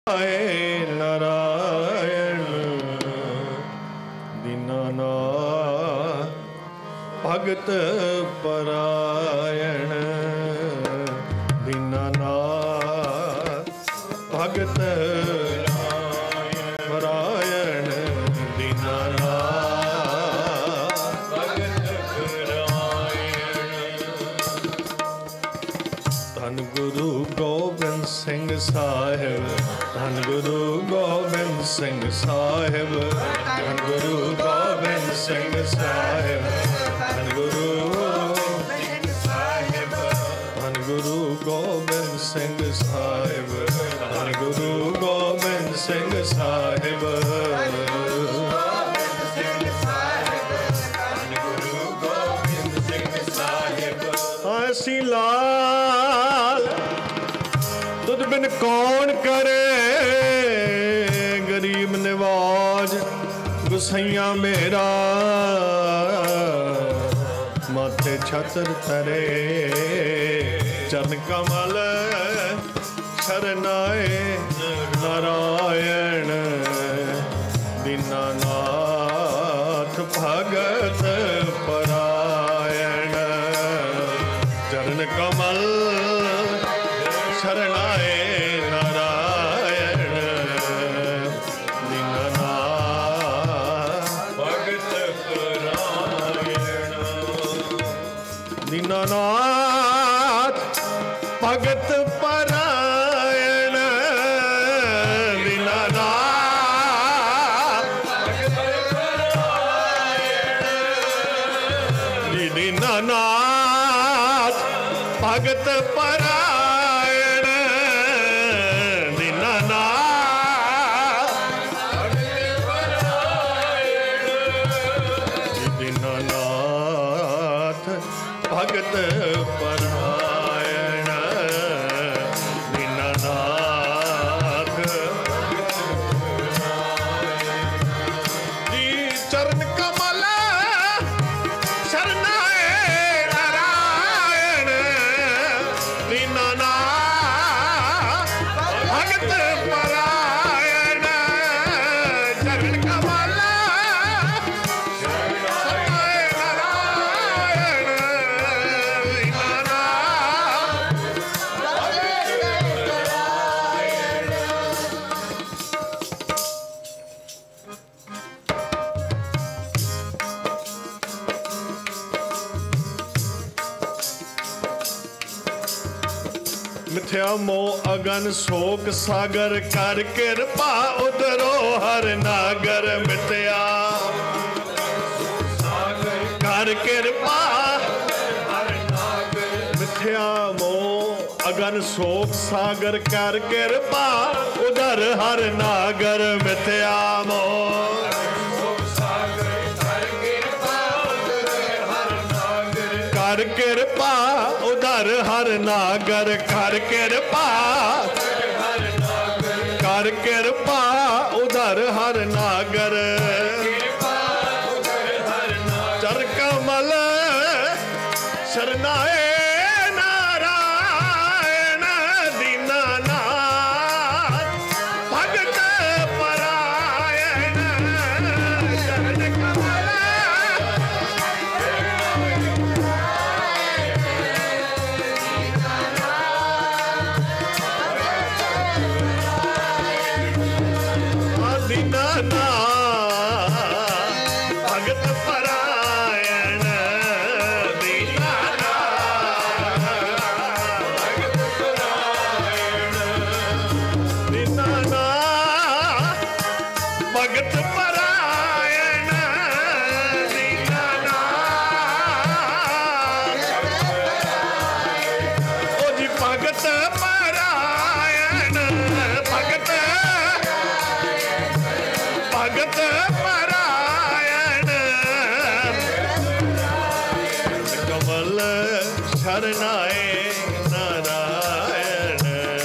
नारायण दीनानाथ भगत परायण दीनानाथ भगत परायण दीनानाथ भगत परायण। धन गुरु गोबिंद सिंह साहिब धन गुरु गोबिंद सिंह साहिब धन गुरु गोबिंद सिंह साहिब धन गुरु धन गुरु गोबिंद सिंह साहिब धन गुरु गोबिंद सिंह साहिब ऐसी लाल तुझ बिन कौन करे गरीब निवाज गुसैया मेरा माथे छतर तरे चरण कमल शरणाए नारायण दीनानाथ भगत परायण चरण कमल शरणाए नारायण दीनानाथ भगत परायण दीनानाथ भगत परायण दीनानाथ दीनानाथ भगत परायण दीनानाथ दीनानाथ भगत परायण दीनानाथ जी चरण कमल शरणाए नारायण दीनानाथ भगत परायण चरण कमल शरणाए नारायण मिथ्या मोह अगन शोक सागर कर कृपा उधरो हर नागर मिथ्या कर कृपा मिथ्या मोह अगन शोक सागर कर कृपा उधर हर नागर मिथ्या मोह कर कृपा उधर हर नागर कर कृपा उधर हर नागर चर कमल शरणाए नारायण दीनानाथ भगत परायण चरण कमल भगत परायण दीनानाथ भगत परायण दीनानाथ ओ जी भगत परायण भगत परायण कमल शरणाए नारायण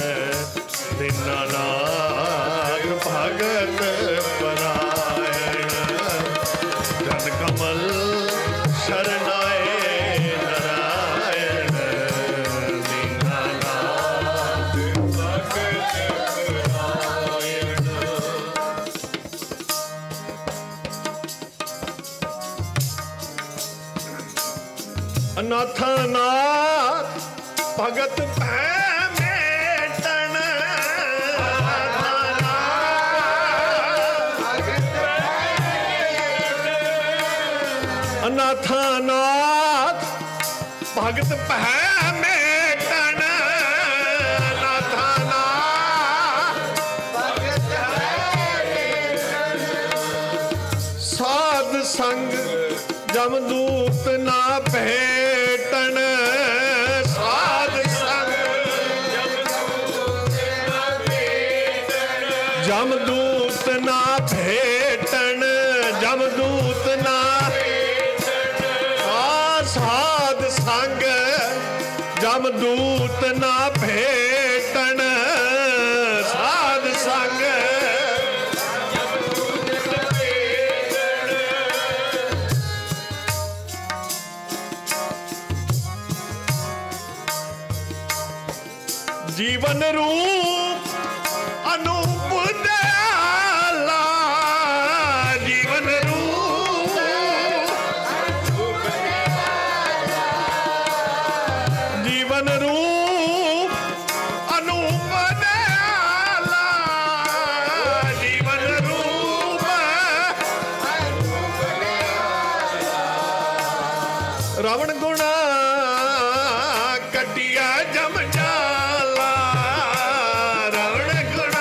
दीनानाथ भगत परायण जन कमल शरणाए नारायण दीनानाथ भगत परायण ਨਾਥਾ ਨਾਥ ਭਗਤ ਭੈ ਮੇਟਣ ਨਾਥਾ ਨਾਥ ਭਗਤ ਭੈ ਮੇਟਣ ਨਾਥਾ ਨਾਥ ਭਗਤ ਸਾਧ ਸੰਗ ਜਮਦੂਤ ਨਾ ਭੇਟਣ ਸਾਧ ਸੰਗ ਜਮਦੂਤ ਨਾ ਭੇਟਣ ਜਮਦੂਤ ਨਾ ਸਾਧ ਸੰਗ ਜਮਦੂਤ ਨਾ ਭੇਟਣ ਸਾਧ ਸੰਗ ਜੀਵਨ ਰੂਪ ਅਨੂਪ ਦਇਆਲਾ ਜੀਵਨ ਰੂਪ ਜੀਵਨ ਰੂਪ ਅਨੂਪ ਦਇਆਲਾ ਜੀਵਨ ਰੂਪ ਰਾਵਣ ਗੁਣਾ ਕੱਟਿਆ ਜਮ ਜਾਲਾ ਰਾਵਣ ਗੁਣਾ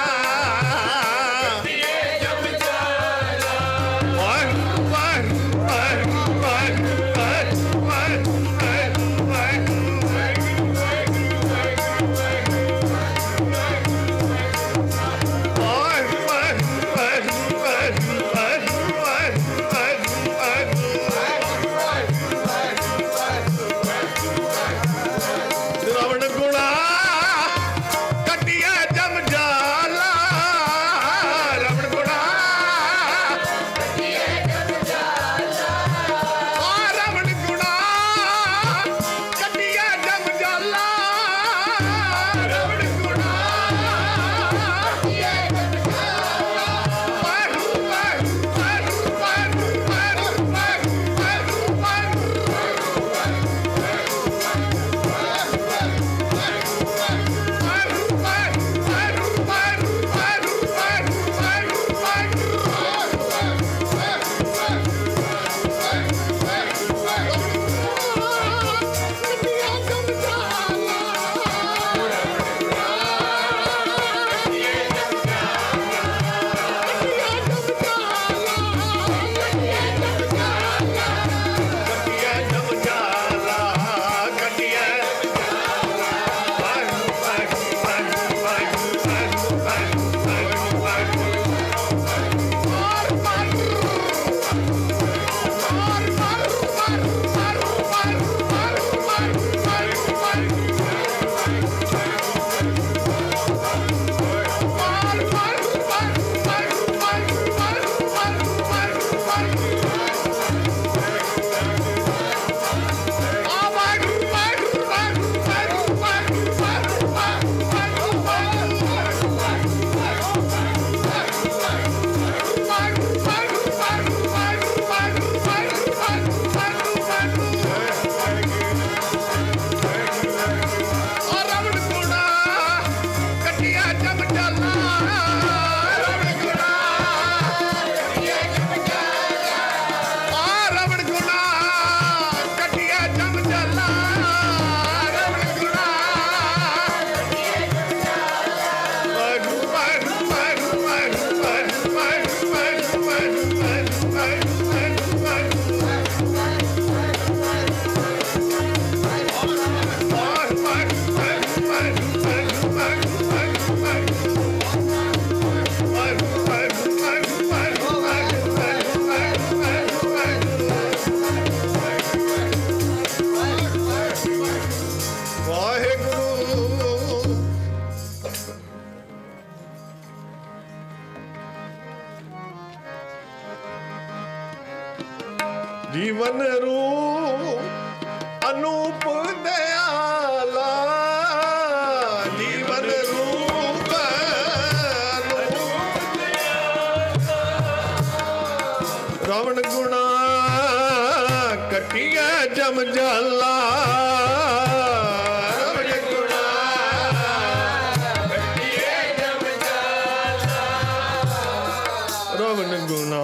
ਕੱਟਿਆ ਜਮ ਜਾਲਾ ਵਾਹ ਵਾਹ ਵਾਹ ਵਾਹ ਵਾਹ ਜੀਵਨ ਰੂਪ ਅਨੂਪ ਦਇਆਲਾ ਜੀਵਨ ਰੂਪ ਅਨੂਪ ਦਇਆਲਾ ਰਾਵਣ ਗੁਣਾ कटिया जम जाला रवन गुना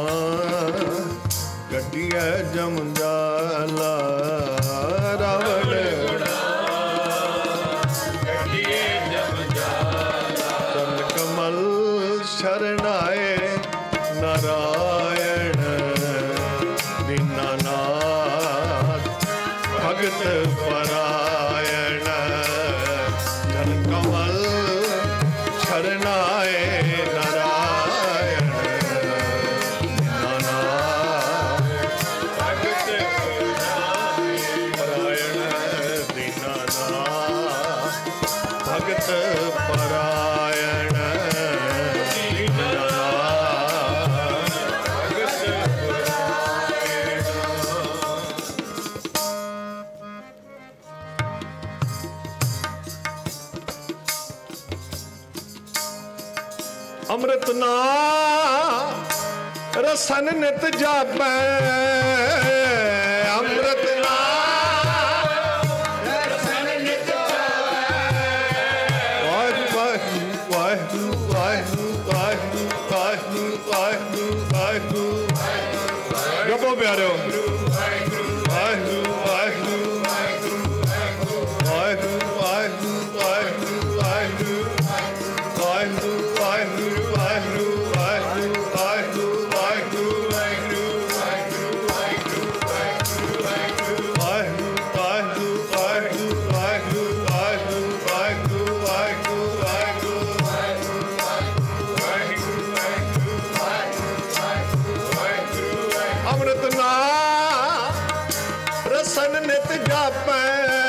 कटिया जम जाला रावण गुना कटिए जम जाला चरण कमल शरणाए नारायण दीनानाथ भगत परायण चरण कमल शरणाए नारायण दीनानाथ भगत परायण दीनानाथ भगत परायण अमृत ना रसन नित जापै अमृत ना रसन नित जापै वाहिगुरु वाहिगुरु वाहिगुरु वाहिगुरु वाहिगुरु वाहिगुरु जपो प्यारो वाहिगुरु वाहिगुरु वाहिगुरु वाहिगुरु वाहिगुरु वाहिगुरु वाहिगुरु वाहिगुरु अमृत ना रसन नित जापै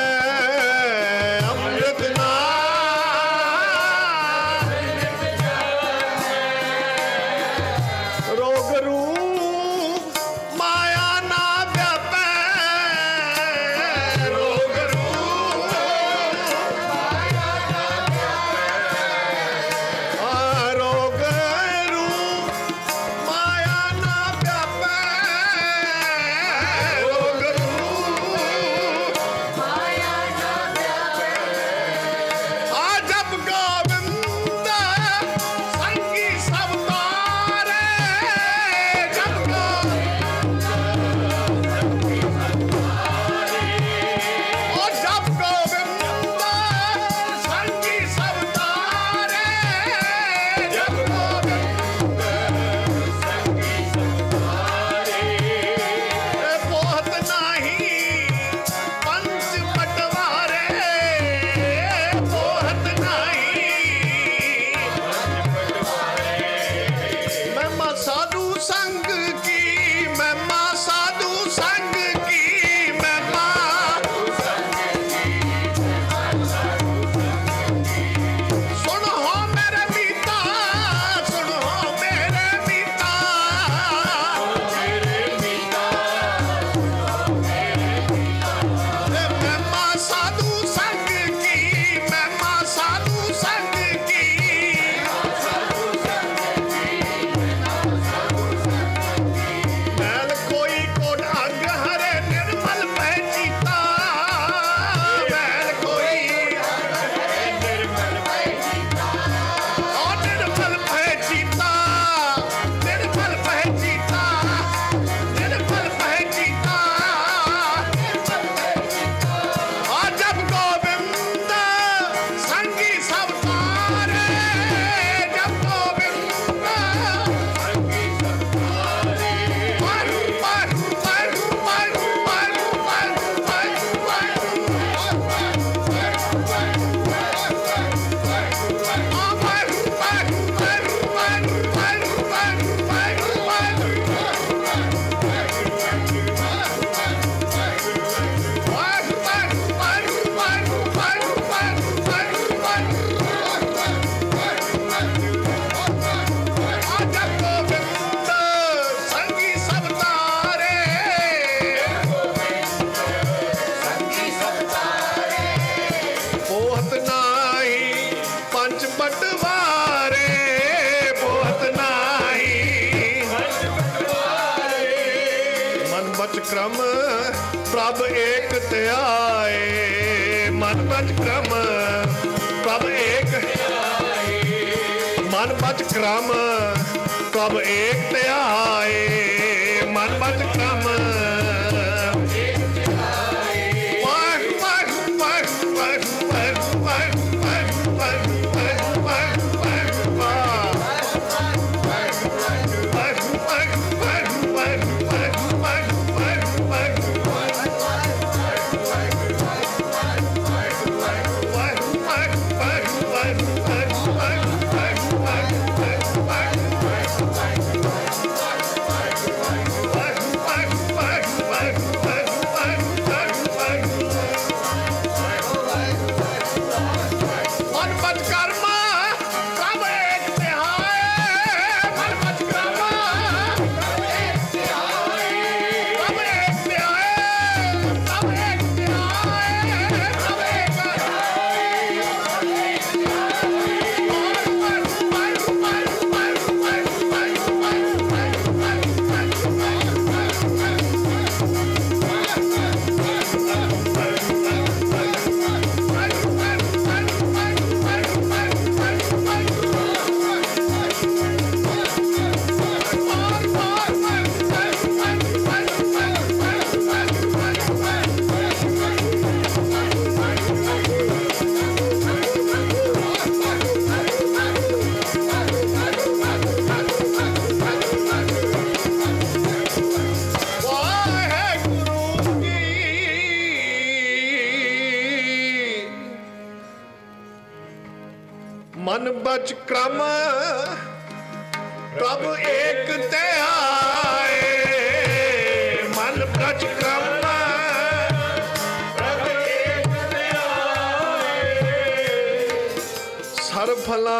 अमृत ना रोग रूप माया ना व्यापै रोग रूप माया ना व्यापै रोग रूप माया ना व्यापै रोग रूप माया ना व्यापै जब गोविंद संगी सब तारे जब गोविंद संगी सब तारे जब गोविंद संगी सब तारे जब गोविंद संगी सब तारे पोहत नाही पंच पटवारे पोहत नहीं महिमा साधु संग की महिमा साधु संग की महिमा सुनो मेरे पिता सुनो मेरे पिता महिमा साधु संग की महिमा साधु संग की मैल कोई कोट अंग हरे निर्मल पहचीता मैल कोई निर्मल पहचीता निर्मल पहचीता निर्मल पहचीता निर्मल पहचीता जब गोविंद संगी सब तारे जब गोविंद संगी सब तारे वारु वारु वारु वारु वारु वारु संगी सब तारे पोहत नाही पंच बटवारे पोहत नाही मन बच क्रम प्रभ एक त्याए, मन बच क्रम प्रभ एक, मन बच क्रम प्रभ एक त्याए, मन बच क्रम मन बच क्रम प्रभ एक त्याए, मन बच क्रम प्रभ एक त्याए, सरफला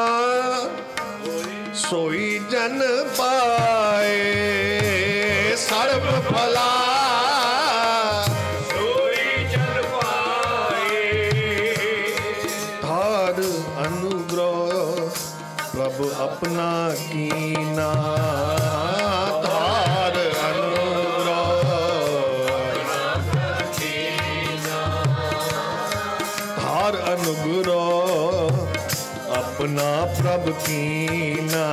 सोई जन पाए, सर्व फला सोई जन पाए, धार अनुग्रह प्रभु अपना कीना, धार अनुग्रह धार अनुग्रह अपना प्रभु कीना,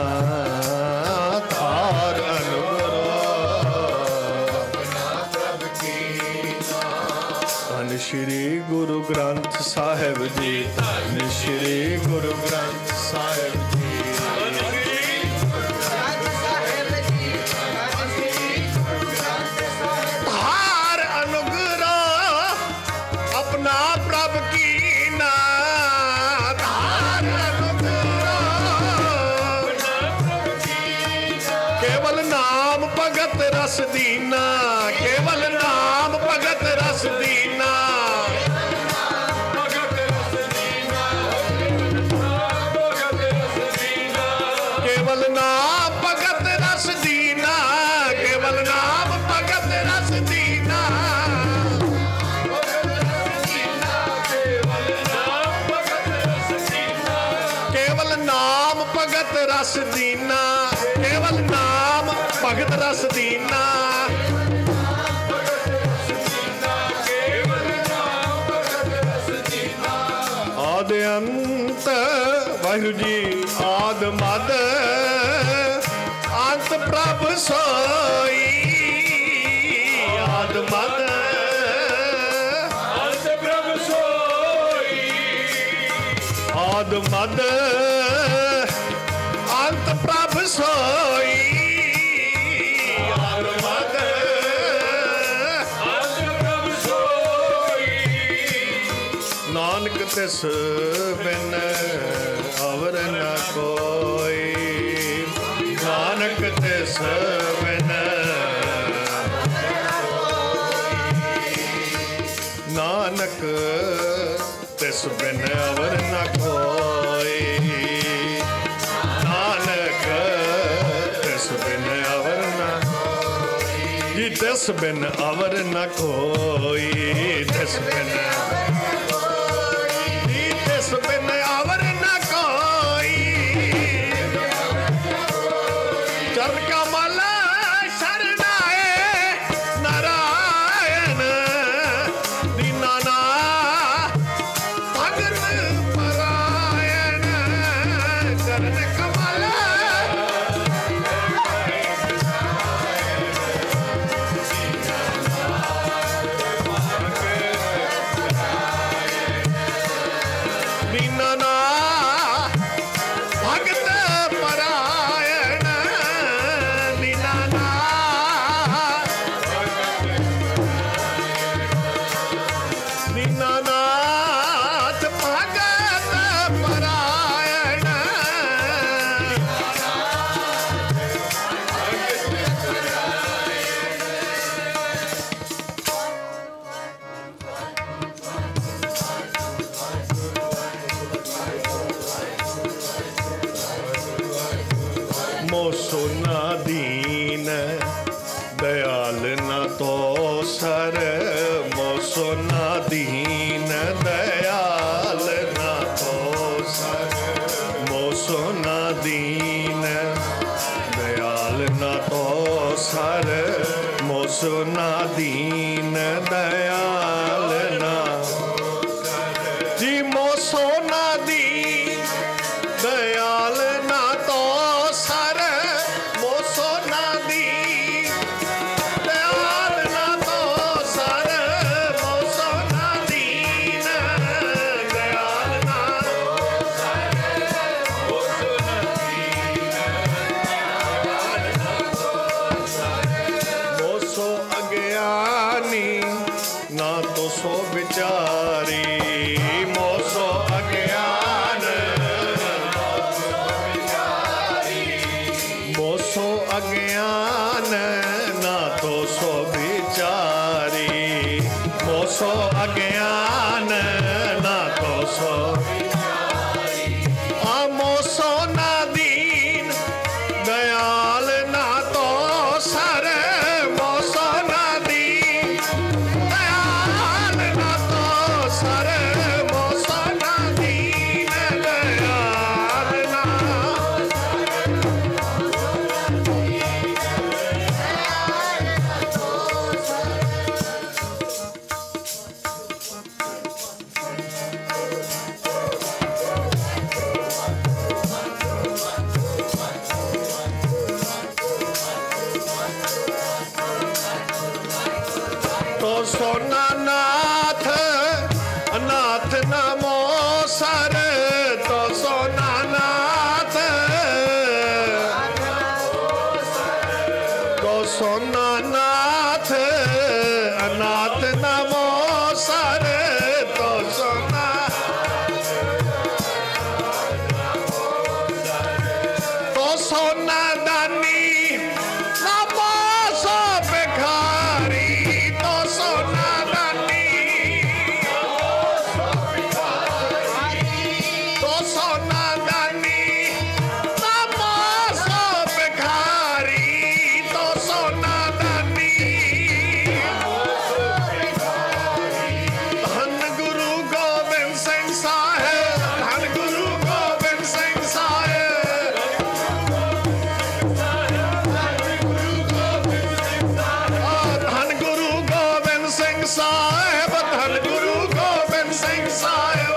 धार अनुग्रह अपना प्रभु कीना। धन श्री गुरु ग्रंथ साहिब जी, धन श्री गुरु ग्रंथ साहिब जी, धार अनुग्रह अपना प्रभु कीना, धार केवल नाम भगत रस दीना, केवल नाम भगत रस दीना, केवल नाम भगत रस दीना, केवल नाम भगत रस दीना, केवल नाम भगत रस दीना, केवल नाम भगत रस दीना, आदि अंत वाहिगुरु जी, आद मद अंत प्रभ सोई, आद मद अंत प्रभ सोई, आद मद अंत प्रभ सोई, आद मद अंत प्रभ सोई, नानक तिस बिन अवर न कोई, नानक तिस बिन, नानक तिस बिन अवर न कोई, नानक तिस बिन अवर न जी, तिस बिन अवर न कोई, तिस बिन जी, तिस बिन अवर न कोई, चरण कमल शरणाए नारायण, मोसो ना दीन दयाल ना तो सर, मोसो ना दीन दयाल ना तो सर, मोसो ना दीन दयाल ना तो सर, मोसो ना दीन दयाल ना जी, मोसो ना दीन दयाल ना तो सर, मोसो ना दीन दयाल ना तो सर, मोसो ना दीन दयाल ना तो सर, मोसो ना दीन दयाल ना तो सर, मोसो अज्ञानी ना तो सो विचारी, मोसो अज्ञान मोसो अज्ञान ना तो सो विचारी, मोसो अज्ञान ना तो सो मोसो ना दीन दयाल ना तो सर, मोसो ना दीन दयाल ना तो सर, मोसो ना दीन दयाल ना तो सोना नाथ अनाथ नमो सर, तो सोना नाथ तो सोना नाथ अनाथ नमो सर, तो सोना तो सोना दानी नमो सो भिखारी, तो सोना दानी तो सोना दानी नमो सो भिखारी, तो सोना दानी धन गुरु गोबिंद सिंह साहिब, धन गुरु गोबिंद सिंह साहिब, धन गुरु गोबिंद सिंह साहिब, धन गुरु गोबिंद सिंह साहिब,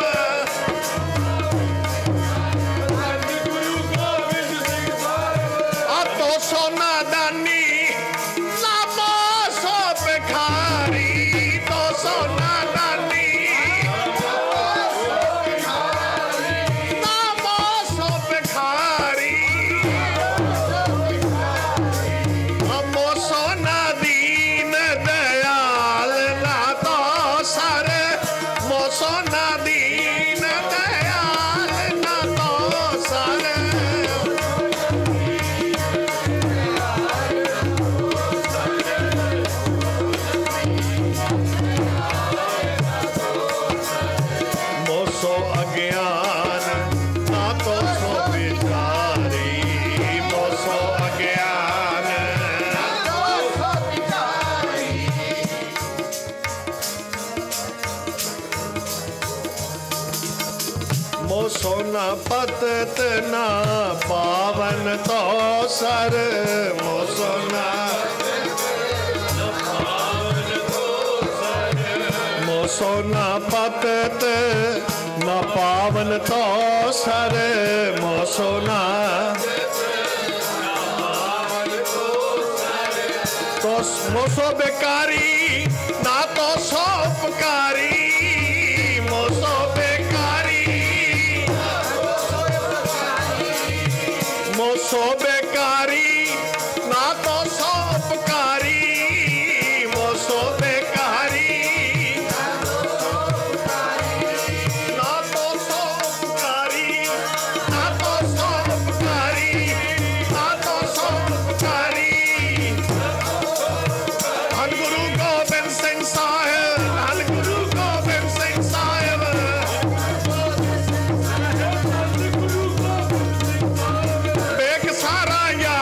तो सोना दानी नमो सो भिखारी, तो सोना दानी नमो सो भिखारी, मोसो ना दीन दयाल ना तो सर, मोसो ना दीन दयाल ना तो सर, मोसो अज्ञान ना तो सो विचारी, मोसो अज्ञान मोसो ना पतत ना पावन तो सर, मोसो ना मोसो ना पतत ना पावन तो सर, मोसो ना तो मोसो बेकारी ना तो सो उपकारी, मोसो बेकारी मोसो बेकारी ना तो सो उपकारी, मोसो बेकारी ना तो सो उपकारी, ना तो सो उपकारी, ना तो सो उपकारी, धन गुरु गोबिंद सिंह साहिब, धन गुरु गोबिंद सिंह साहिब, बेग सारा या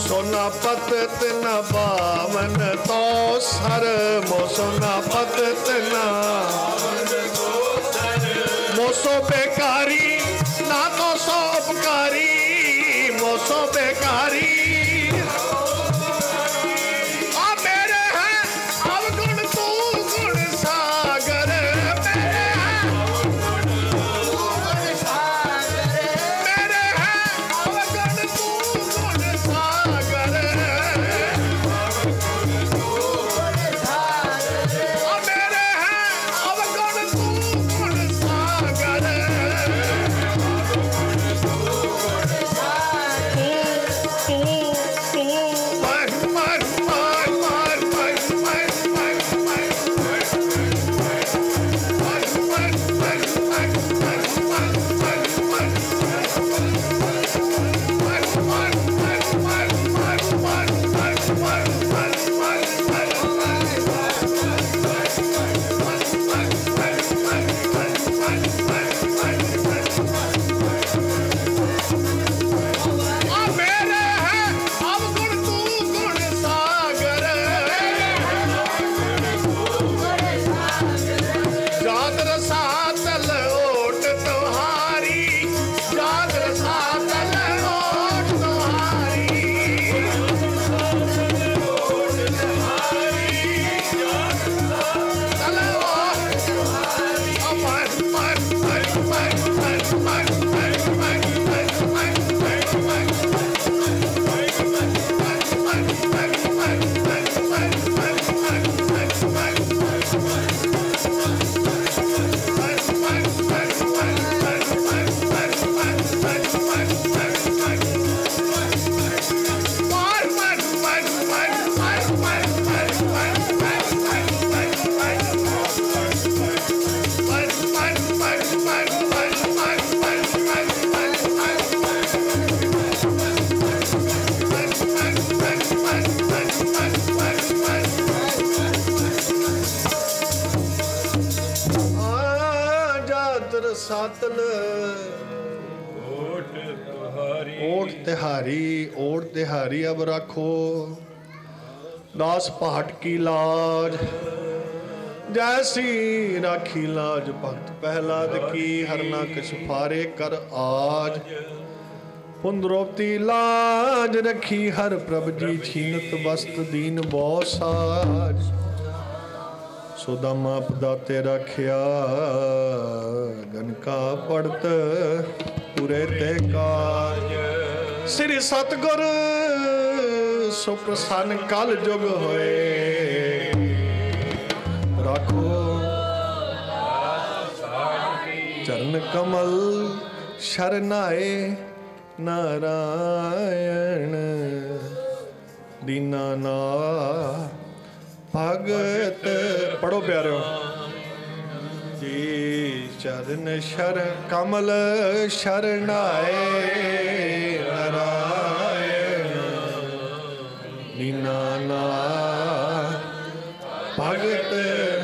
सोना पतत न बावन तो सर मोसोना पतत न मोसो बेकारी ना तो सो उपकारी मोसो बेकारी सातल ओट तिहारी अब रखो दास पहाट की लाज जैसी राखी लाज भक्त प्रहलाद की हरना कछ फारे कर आज पुंद्रोपति लाज रखी हर प्रभ जी छीनत वस्त दीन बहु साज सुदामा पदाते रखिया गनका पड़त पूरे ते काज श्री सतगुर सुप्रसन्न कल जुग होए राखो चरण कमल शरणाए नारायण दीनानाथ भगत पढ़ो प्यारो जी चरण शर कमल शरणाए नारायण दीनानाथ भगत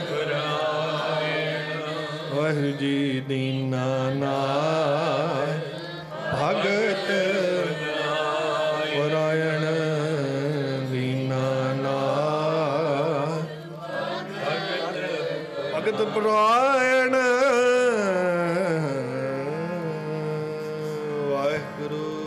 वाहिगुरू जी दीनानाथ भगत परायण भगत परायण वाहिगुरू